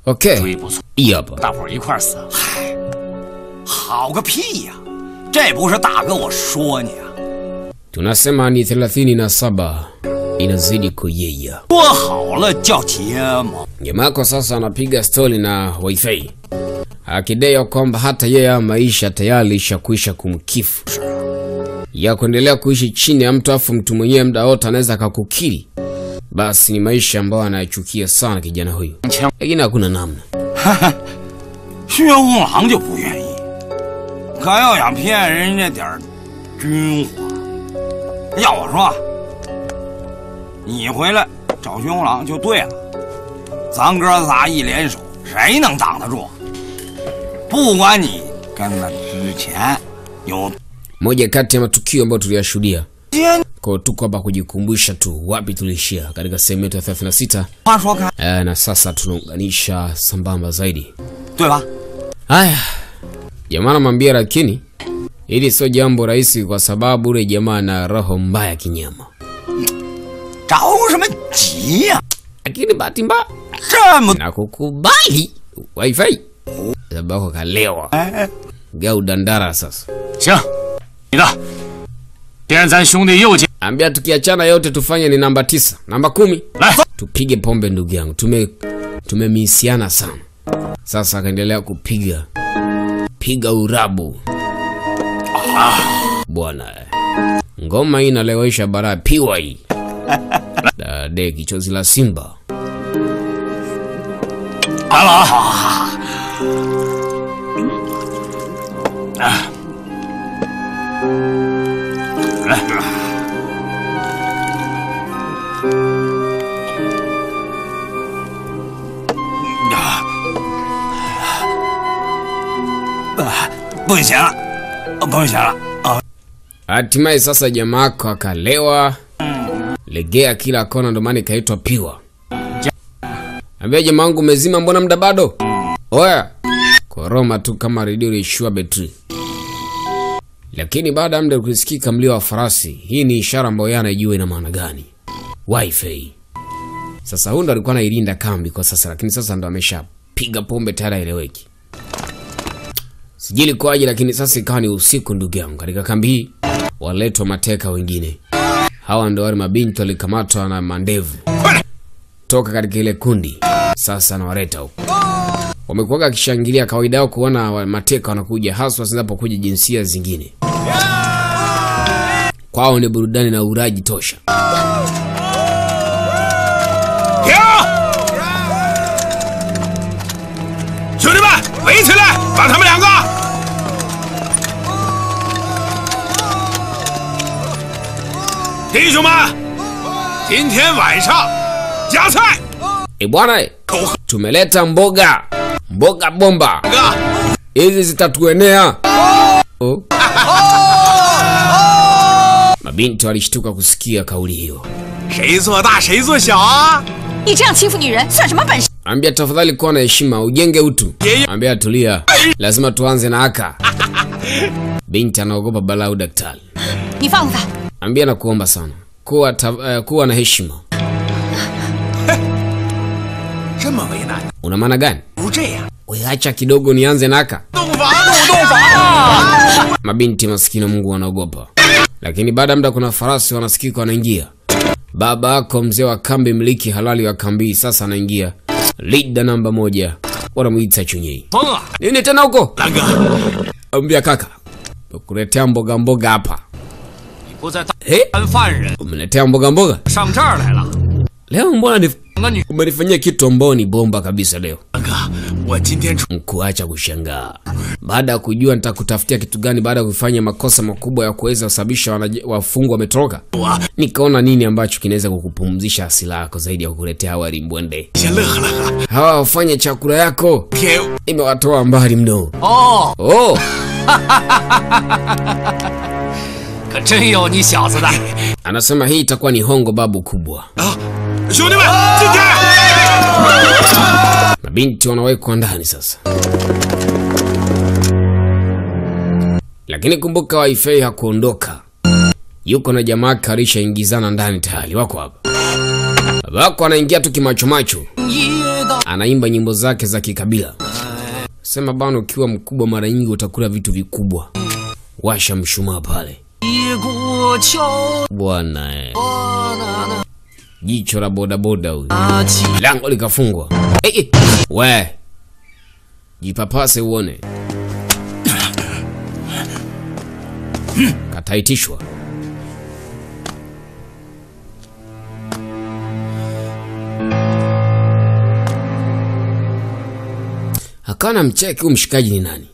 Okay. Hapa. 大伙儿一块儿死。嗨，好个屁呀！这不是大哥我说你啊。 Tunasema ni 37 inazidi kuyeyya. 说好了叫节目。 Jamaa yako sasa anapiga stori na Wifi. Akidai kwamba hata yeye maisha tayari ishakwisha kumkifu. Ya kuendelea kuishi chini ya mtu afu mtu mwenyewe muda wote anaweza akakukiri. Basi ni maisha ambayo anayachukia sana kijana huyu. Lakini hakuna namna. 薛红郎就不愿意，可要想骗人家点军火，要我说，你回来找薛红郎就对了。咱哥仨一联手，谁能挡得住？不管你跟了之前有 moja kati ya matukio ambayo tuliyashuhudia. Kwa tuko hapa kujikumbusha tu wapi tulishia katika sehemu ya 36. Na sasa tunaunganisha sambamba zaidi. Haya. Jamaa anamwambia lakini hili sio jambo rahisi kwa sababu yule jamaa na roho mbaya kinyama. Lakini bahati mbaya na kukubali Wifi. Sababu kalewa. Gau dandara sasa. 行，你的。 现在兄弟又见 ambia tukiachana yote tufanye ni namba 9, namba 10. Tupige pombe ndugu yangu. Tumemisiana sana. Sasa akaendelea kupiga urabu. Bwana. Ngoma hii inalewesha bara piwa hii. Dade kichozi la simba. Hatimaye sasa jamaa yako akalewa. Legea kila kona ndo maana kaitwa piwa. Ambia jamaa wangu umezima mbona muda bado? Oya. Koroma tu kama redio ilishua betri. Lakini baada ya muda kusikika mlio wa farasi. Hii ni ishara ambayo yeye anajua ina maana gani. Wifi. Sasa huyo ndo alikuwa anailinda kambi kwa sasa, lakini sasa ndo ameshapiga pombe tayari eleweki. Sijili kwaje lakini sasa ikawa ni usiku ndugu yangu. Katika kambi hii waletwa mateka wengine. Hawa ndo wale mabinti walikamatwa na mandevu. Toka katika ile kundi. Sasa na wareta huko. Wamekuwa kishangilia kawaida yao kuona mateka wanakuja haswa zinapokuja jinsia zingine. Kwao ni burudani na uraji tosha. 兄弟们，围起来，把他们两个！弟兄们，今天晚上加菜。 Bwana, tumeleta mboga bomba. Hizi zitatuenea. Mabinti walishtuka kusikia kauli hiyo. 谁做大谁做小啊？ 你这样欺负女人算什么本事？ Ambia tafadhali kuwa na heshima, ujenge utu. Ambia tulia, lazima tuanze na aka. Binti anaogopa balaa daktari. 你放了他。 Ambia na kuomba sana. Kuwa na heshima. 这么为难？ Una maana gani? 不这样。 Weacha kidogo nianze na aka. 洞房。 Mabinti maskini Mungu wanaogopa. Lakini baada muda kuna farasi wanasikika wanaingia. Baba yako mzee wa kambi mliki halali wa kambi sasa anaingia. Leader namba 1. Wanamuita Chunyei. Nini tena huko? Ambia kaka. Kuletea mboga hapa. Umeletea mboga? Leo mbona umenifanyia kitu ambao ni bomba kabisa leo. Mkuacha kushangaa. Baada ya kujua nitakutafutia kitu gani baada ya kufanya makosa makubwa ya kuweza kusababisha wafungwa wametoroka. Nikaona nini ambacho kinaweza kukupumzisha asila yako zaidi ya kukuletea hawari mbwende. Hawa wafanye chakula yako. Nimewatoa mbali mno. Oh. Anasema hii itakuwa ni hongo babu kubwa. Mabinti wanawekwa ndani sasa. Lakini kumbuka Wifi hakuondoka. Yuko na jamaa karisha ingizana ndani tayari wako hapa. Wako anaingia tu kimacho macho. Anaimba nyimbo zake za kikabila. Sema bana, ukiwa mkubwa mara nyingi utakula vitu vikubwa. Washa mshumaa pale. Bwana jicho la bodaboda huyu. Lango likafungwa. We. Jipapase uone. Kataitishwa. Hakana mcheki huyu mshikaji ni nani?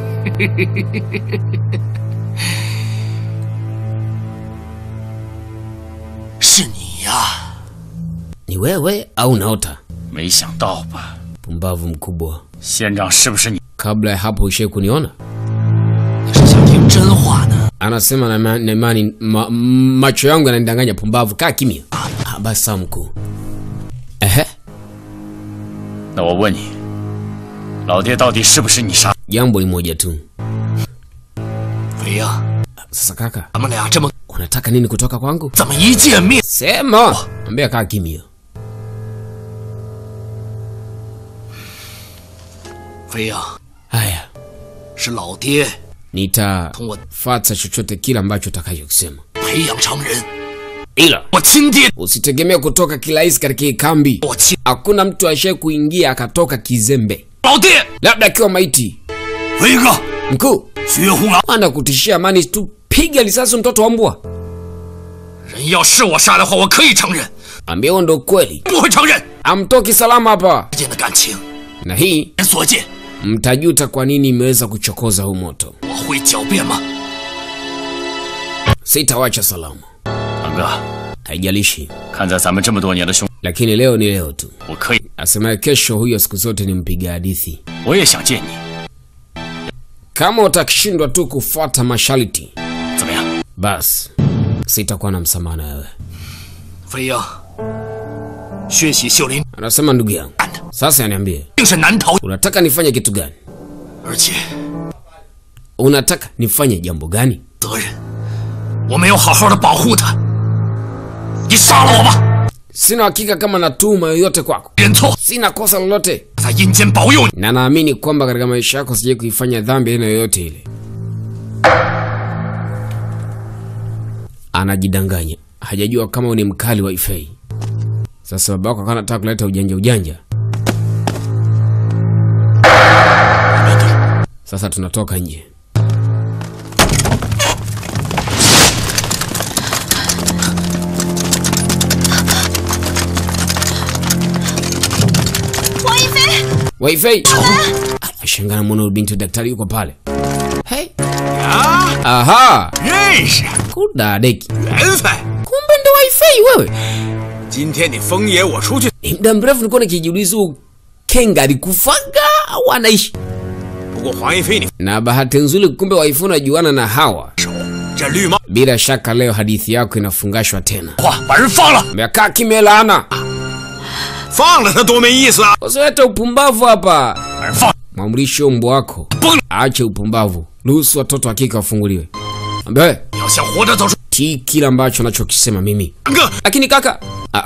Ni wewe au naota? Pumbavu mkubwa. Kabla ya hapo ushe kuniona? Anasema na imani macho yangu yananidanganya. Pumbavu, kaa kimya. Basi mkuu. Na wawani. Laodie daudi shibushi ni sha? Jambo ni moja tu. Feiya. Sasa kaka, zama unataka nini kutoka kwangu? Zama yi jianmian. Sema. Ambia kaa kimya. Feiya. Haya. Shi laodie. Nitafuata chochote kila ambacho utakachosema. Peiyang changren. Ila usitegemea kutoka kirahisi katika kambi. Hakuna mtu ashaye kuingia akatoka kizembe. Labda akiwa maiti. Mkuu, ana kutishia amani tu, piga risasi mtoto wa mbwa. Ambia ndo kweli. Amtoki salama hapa. Na hii mtajuta kwa nini imeweza kuchokoza huu moto. Sitawacha salama. Haijalishi. Lakini leo ni leo tu. Asema kesho huyo siku zote ni mpiga hadithi. Kama utakishindwa tu kufuata masharti, bas sitakuwa na msamaha na wewe. Feiya. Anasema ndugu yangu. Sasa niambie. Unataka nifanye kitu gani? Unataka nifanye jambo gani? Sina hakika kama natuma yoyote kwako. Sina kosa lolote. Na naamini kwamba katika maisha yako sije kuifanya dhambi aina yoyote ile. Anajidanganya. Hajajua kama ni mkali wa Ifei. Sasa babako akana anataka kuleta ujanja. Sasa tunatoka nje. Waifei. Ashangana mwana binti daktari yuko pale. Hey. Aha. Kuda deki. Kumbe ndo Waifei wewe. Ni muda mrefu nilikuwa nikijiuliza Kenga alikufaga au anaishi. Na bahati nzuri kumbe Waifei unajuana na hawa. Bila shaka leo hadithi yako inafungashwa tena. Mekaa kimya laana. Usiwete upumbavu hapa. Mwamrisho mbwa wako. Aache upumbavu. Ruhusu watoto wa kike wafunguliwe. Ambe. Tii kila ambacho anachokisema mimi. Lakini kaka.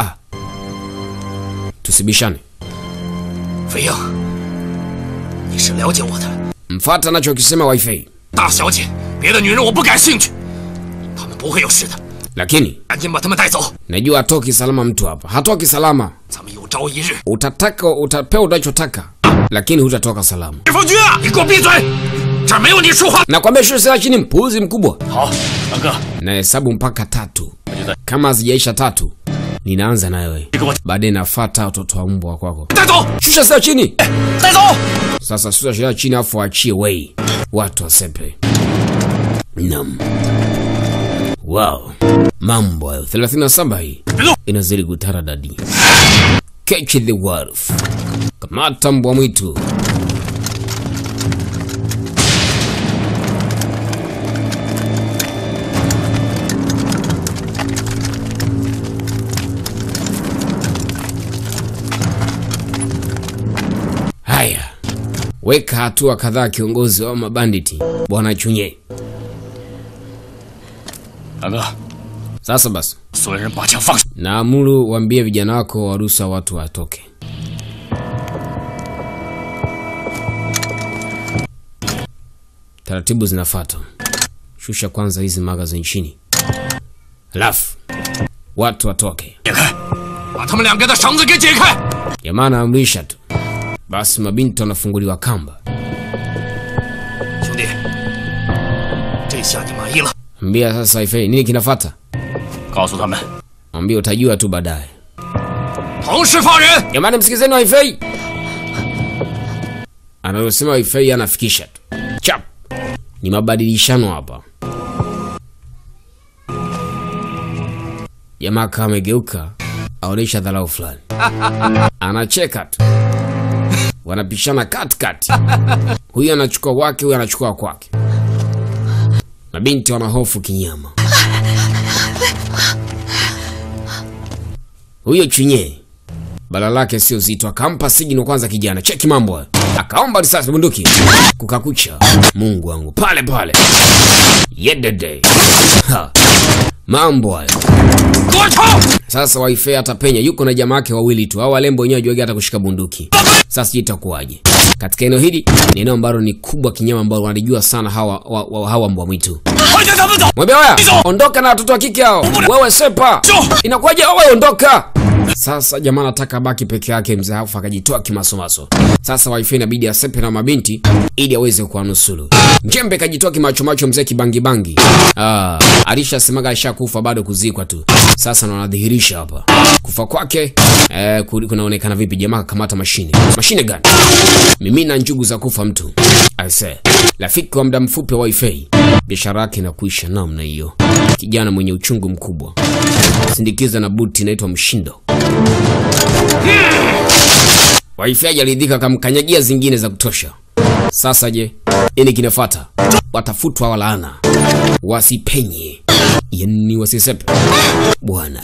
Tusibishane. Feiya. Ni shi liaojie wo de. Mfuata anachokisema Waifei. Da xiaojie, bie de nyuren wo bu gan xinqu. Ta men bu hui you shi de. Lakini ganjin ba ta men dai zou. Najua hatoki salama mtu hapa. Hatoki salama. Utataka utapewa unachotaka, lakini hutatoka salama. Nakwambia shusha chini mpuzi mkubwa. Na hesabu mpaka 3. Kama hazijaisha 3, ninaanza na wewe. Baadaye nafuata watoto wa mbwa kwako. Shusha sasa chini. Sasa shusha chini afu achie wei. Watu wasepe. Nam. Wow. Mambo 37 hii. Inazidi kutaradadi. Catch the wolf. Kamata mbwa mwitu. Haya. Weka hatua kadhaa kiongozi wa mabanditi. Bwana Chunye. Sasa basi. Naamuru waambie vijana wako waruhusa watu watoke. Taratibu zinafuata. Shusha kwanza hizi magazine chini. Alafu watu watoke. 把他们两个的绳子给解开。 Jamaa anaamrisha tu. Basi mabinti wanafunguliwa kamba. 兄弟，这下你满意了？ Ambia sasa Ifei, nini kinafuata? 告诉他们， Ambia utajua tu baadaye. 同时放人。 Jamani msikizeni wa Ifei. Anayosema Ifei anafikisha tu. Chap. Ni mabadilishano hapa. Jamaa kama amegeuka, aonesha dharau fulani. Anacheka tu. Wanapishana katikati. Huyu anachukua wake, huyu anachukua kwake. Mabinti wana hofu kinyama. Huyo Chunye bala lake sio zito, akampa signo kwanza kijana. Cheki mambo hayo. Akaomba risasi bunduki. Kukakucha. Mungu wangu pale pale. Yedede. Ha. Mambo hayo. Sasa Waifei atapenya, yuko na jamaa yake wawili tu. Hao walembo wenyewe hajui hata kushika bunduki. Sasa itakuwaje? Katika eneo hili ni eneo ambalo ni kubwa kinyama, ambalo wanajua sana hawa mbwa mwitu. Mwambie haya, ondoka na watoto wa kike hao. Wewe sepa. Inakuwaje wewe ondoka? Sasa jamaa anataka baki peke yake, mzee hafu akajitoa kimasomaso. Sasa Waifei inabidi asepe na mabinti ili aweze kuanusuru. Njembe kajitoa kimacho mzee kibangi. Alishasemaga ashakufa bado kuzikwa tu. Sasa ndo anadhihirisha hapa. Kufa kwake kunaonekana vipi? Jamaa kamata mashine. Mashine gani? Mimina njugu za kufa mtu. I say, rafiki wa muda mfupi wa Waifei, biashara yake inakuisha namna hiyo. Kijana mwenye uchungu mkubwa. Sindikiza na buti inaitwa mshindo. Waifei hajaridhika, kamkanyagia zingine za kutosha. Sasa je, nini kinafuata? Watafutwa walaana. Wasipenye. Yani wasisepe. Bwana.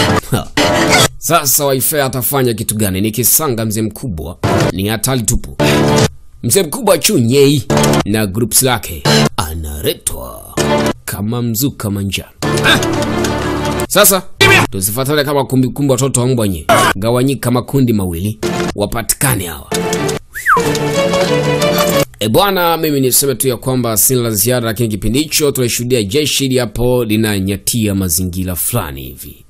Sasa Waifei atafanya kitu gani? Ni kisanga mzee mkubwa. Ni hatari tupu. Mzee mkubwa Chunye na groups lake anaretwa kama mzuka manja. Sasa tusifuatane kama kumbikumbi watoto wa mbwa nye. Gawanyika makundi mawili, wapatikane hawa. Bwana, mimi niseme tu ya kwamba sina la ziada, lakini kipindi hicho tulishuhudia jeshi hapo linanyatia mazingira fulani hivi.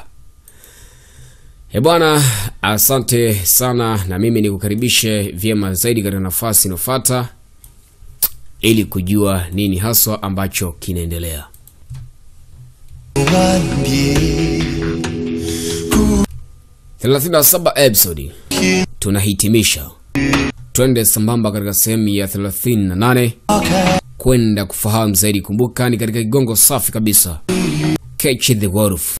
Bwana, asante sana, na mimi nikukaribishe vyema zaidi katika nafasi inofuata ili kujua nini haswa ambacho kinaendelea. 37 episode tunahitimisha. Twende sambamba katika sehemu ya 38 kwenda kufahamu zaidi. Kumbuka ni katika kigongo safi kabisa, Catch the Wolf.